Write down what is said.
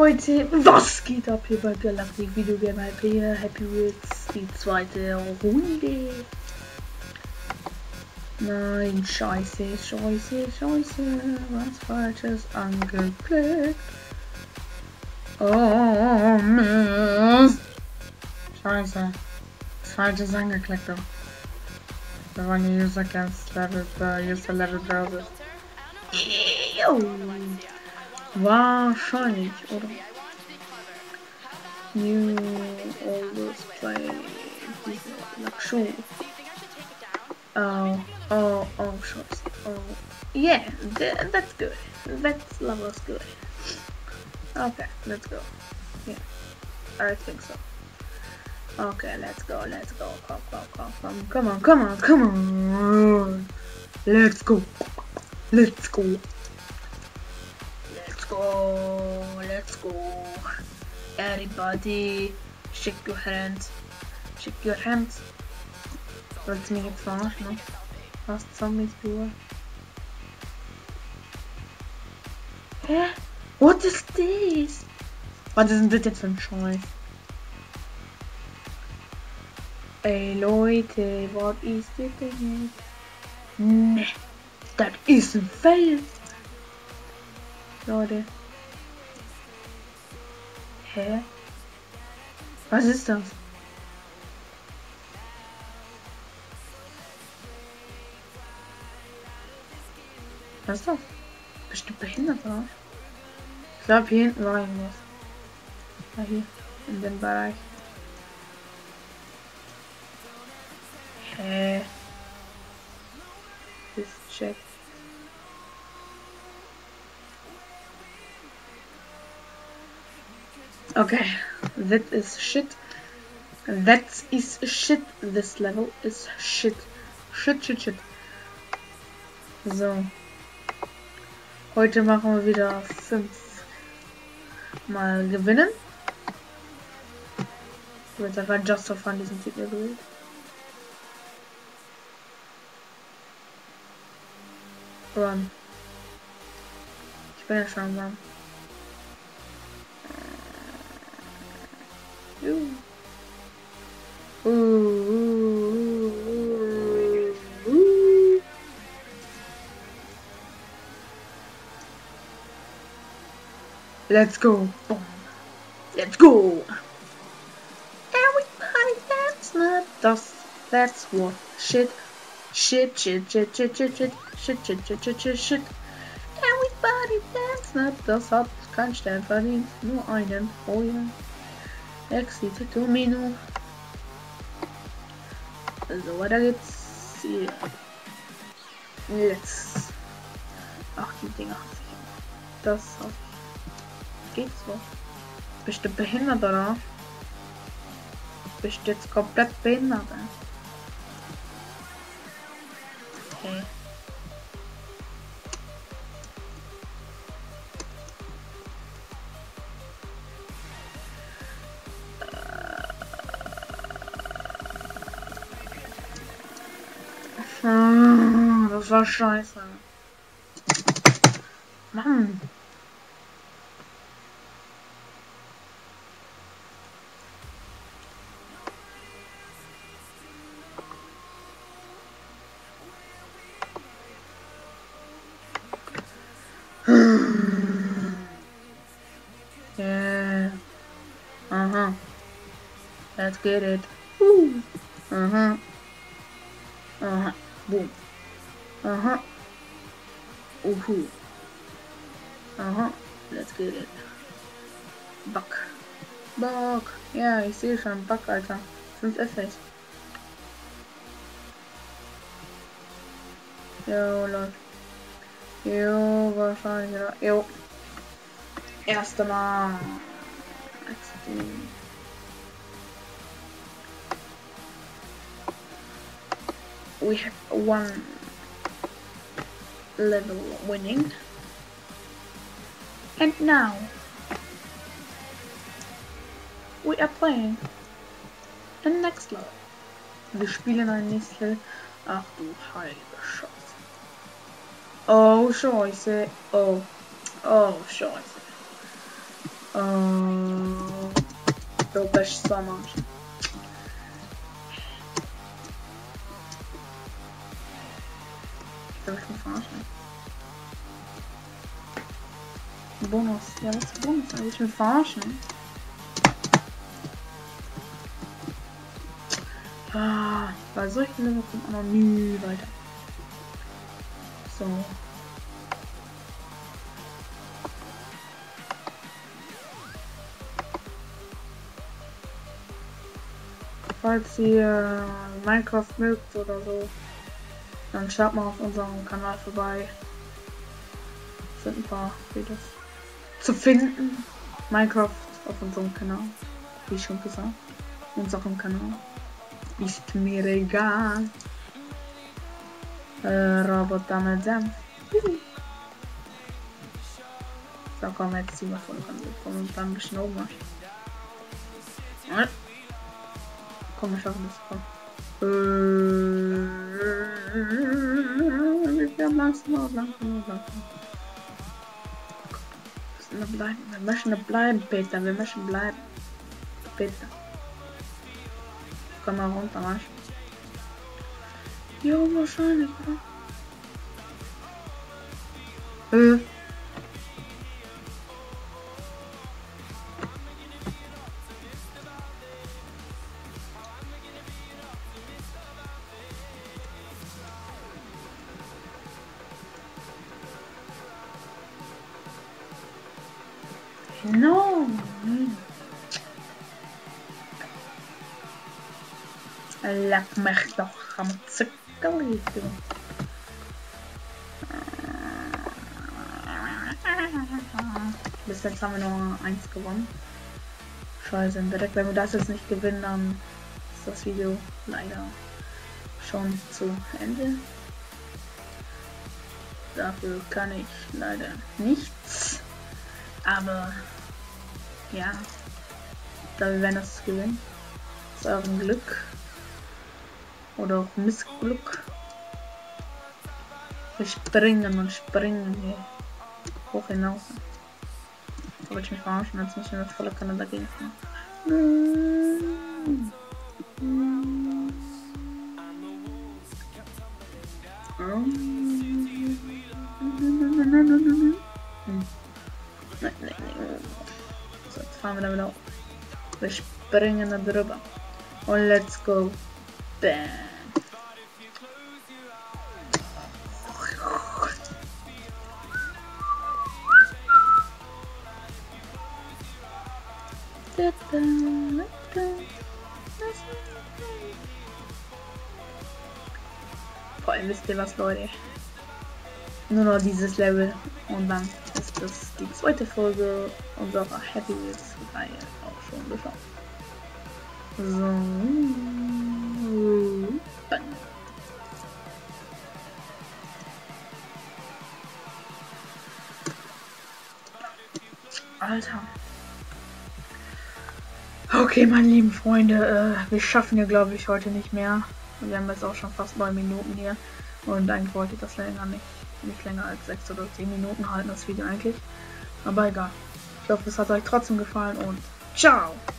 Leute, was geht ab hier bei Galactic Video Game IP? Happy Wheels, die zweite Runde. Nein, scheiße, was Falsches angeklickt. Oh, Mist. Scheiße, was Falsches angeklickt. Da waren die User Level Browser. Wahrscheinlich, oder? You always play like show. Oh, shots. Oh, yeah, that's good. That level's good. Okay, let's go. Yeah, I think so. Okay, let's go. Come on. Let's go. Everybody, shake your hands. Wollt's mich jetzt verarschen, ne? Was Zombies du? Hä? What is this? Was ist denn das jetzt für ein Scheiß? Ey Leute, was ist das denn jetzt? Ne, das ist ein Fail. Leute. Hä? Was ist das? Was ist das? Bestimmt behindert, oder? Ich glaube, hier hinten war irgendwas. Ah, hier. In dem Bereich. Hä? Das check. Okay. That is shit. This level is shit. Shit. So. Heute machen wir wieder 5 Mal gewinnen. Ich würde einfach just for fun diesen Titel gewählt. Run. Ich bin ja schon Run. Let's go. Let's go. Everybody dance not dust. That's what shit. Everybody dance not das hat kein Stern verdient. Nur einen. Oh ja. Exit Domino. Also weiter geht's hier. Jetzt. Ach, die Dinger. Das auf. Geht's so? Bist du behindert, oder? Bist du jetzt komplett behindert, ey? Okay. Das war scheiße. Mann. Yeah. Let's get it. Woo. Boom. Uhu. Let's get it. Buck. Ja, ich sehe schon. Buck, Alter. 5 FS. Jo, Leute. Jo, wahrscheinlich. Jo. Erste Mal. We have 1 level winning. And now we are playing the next level. Wir spielen ein nächstes Level. Ach du heilige Scheiße. Oh Scheiße. Oh Scheiße. Du bist so am Arsch. Ich glaube, ich mich verarschen. Bonus. Ja, was ist Bonus? Ich will verarschen. Ah, bei solchen Level kommt man noch nie weiter. So. Falls ihr Minecraft mögt oder so, dann schaut mal auf unserem Kanal vorbei. Es sind ein paar Videos zu finden. Minecraft auf unserem Kanal, wie schon gesagt. Unserem Kanal. Ist mir egal. Roboter mit Senf. So, komm, jetzt ziehen wir von und dann ein bisschen oben. Komm, wir schaffen das. Komm. Wir langsam. Wir möchten bleiben, Peter. Wir möchten bleiben. Peter. Komm mal runter, Mann. Ja, wahrscheinlich, oder? No. Leck mich doch am Zuckerli. Bis jetzt haben wir nur 1 gewonnen. Scheiße, direkt wenn wir das jetzt nicht gewinnen, dann ist das Video leider schon zu Ende. Dafür kann ich leider nichts. Aber ja, da wir werden das gewinnen. Das ist euren Glück. Oder auch Missglück. Wir springen und springen hier hoch hinaus. Da wollte ich mich verarschen, jetzt nicht mehr mit voller Kanne dagegen fahren. So, jetzt fahren wir da wieder auf. Wir springen da drüber. Und let's go. Bam. Vor allem wisst ihr was, Leute? Nur noch dieses Level und dann ist das die zweite Folge unserer Happy Wheels Reihe auch schon geschafft. So. Alter. Okay, meine lieben Freunde, wir schaffen hier glaube ich heute nicht mehr. Wir haben jetzt auch schon fast 9 Minuten hier und eigentlich wollte ich das länger nicht länger als 6 oder 10 Minuten halten, das Video eigentlich. Aber egal. Ich hoffe, es hat euch trotzdem gefallen und ciao!